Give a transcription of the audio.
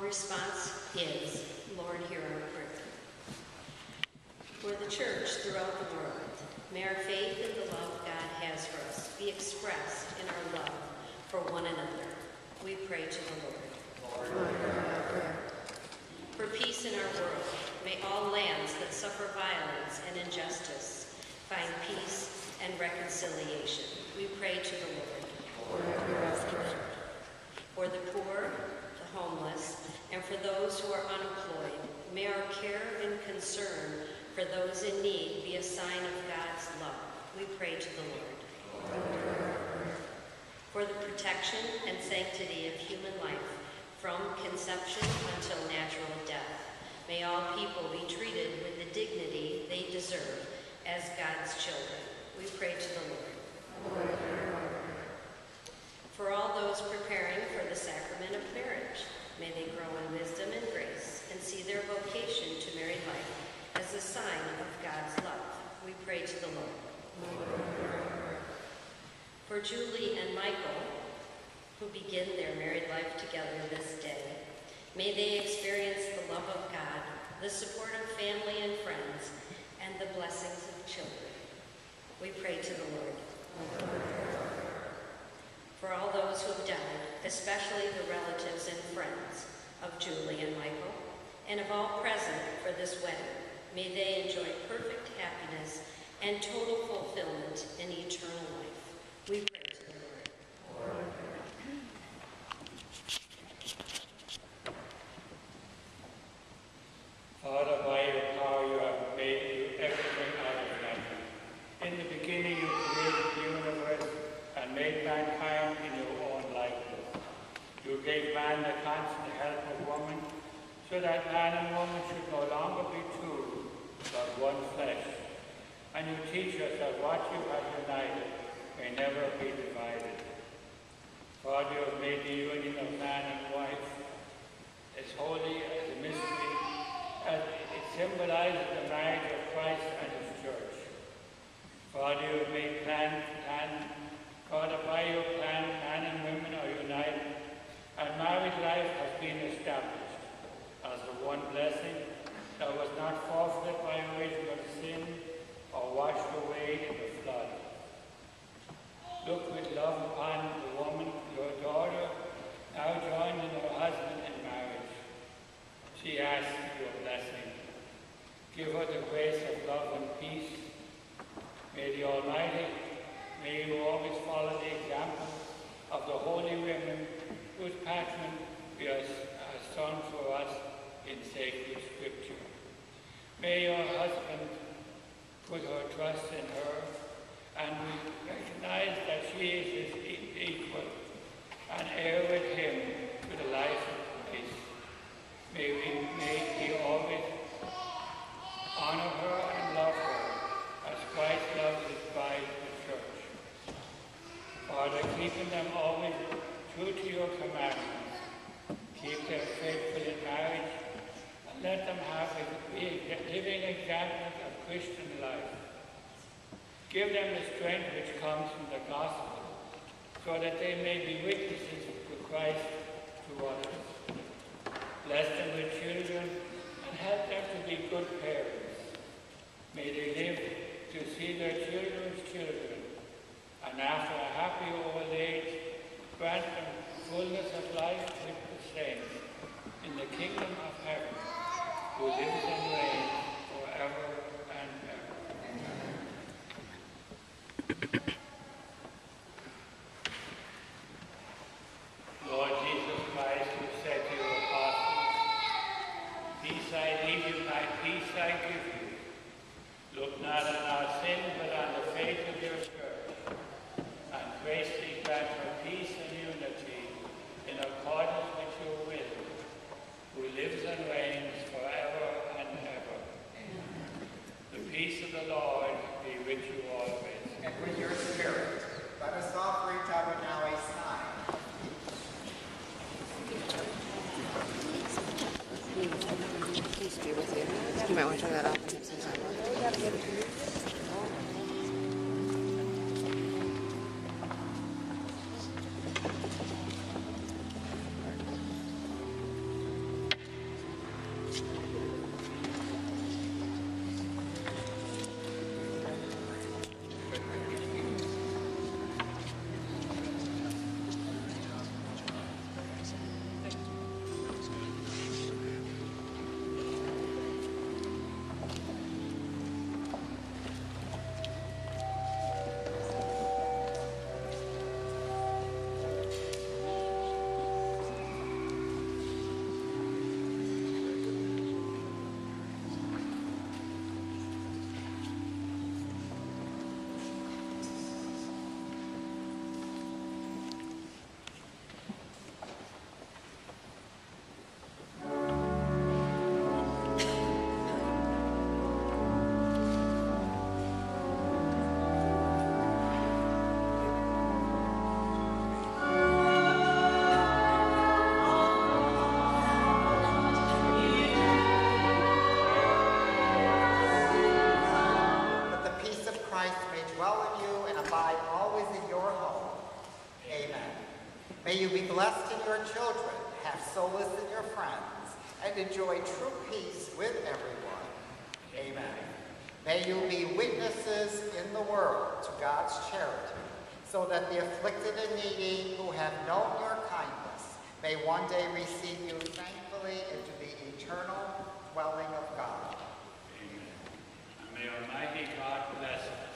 response is, Lord, hear our prayer. For the church throughout the world, may our faith in the love God has for us be expressed in our love for one another. We pray to the Lord. Lord, hear our prayer. For peace in our world, may all lands that suffer violence and injustice find peace and reconciliation. We pray to the Lord. Lord, hear our prayer. For the poor, the homeless, and for those who are unemployed, may our care and concern for those in need be a sign of God's love. We pray to the Lord. For the protection and sanctity of human life from conception until natural death, may all people be treated with the dignity they deserve as God's children. We pray to the Lord. For all those preparing for the sacrament of marriage, may they grow in wisdom and grace and see their vocation to married life as a sign of God's love. We pray to the Lord. For Julie and Michael, who begin their married life together this day, may they experience the love of God, the support of family and friends, and the blessings of children. We pray to the Lord. For all those who have died, especially the relatives and friends of Julie and Michael, and of all present for this wedding, may they enjoy perfect happiness and total fulfillment in eternal life. We pray to the Lord. Father, by your power you have made everything out of nothing. In the beginning you created the universe and made mankind in your own likeness. You gave man the constant help of woman, so that man and woman should no longer be two, but one flesh. And you teach us that what you have united may never be divided. God, you have made the union of man and wife as holy as a mystery, as it symbolizes the marriage of Christ and his church. God, you have made God, by your plan, man and women are united, and married life has been established as the one blessing that was not forfeited by original sin or washed away in the flood. Look with love upon the woman, your daughter, now joined in her husband in marriage. She asks your blessing. Give her the grace of love and peace. May the Almighty, may you always follow the example of the holy women whose patron we are shown for us in sacred scripture. May your husband put her trust in her, and we recognize that she is his equal and heir with him to the life of peace. May he always honor her and love her as Christ loves his bride, the church. Father, keeping them always true to your commandments, keep them faithful in marriage, and let them have a living example of Christian life. Give them the strength which comes from the gospel, so that they may be witnesses to Christ to others. Bless them with children and help them to be good parents. May they live to see their children's children, and after a happy old age, grant them fullness of life with the saints in the kingdom of heaven, who lives and reigns forever and ever. Lord Jesus Christ, who said to your apostles, "Peace I leave you, my peace I give you. Look not on our sin, but on the faith of your church, and graciously grant her peace and unity in accordance with your will, who lives and reigns forever and ever." The peace of the Lord be with you always. And with your spirit, let us offer each other now a sign. Peace be with you. You might want to turn that off and have some time. Christ may dwell in you and abide always in your home. Amen. May you be blessed in your children, have solace in your friends, and enjoy true peace with everyone. Amen. May you be witnesses in the world to God's charity, so that the afflicted and needy who have known your kindness may one day receive you thankfully into the eternal dwelling of God. Amen. And may Almighty God bless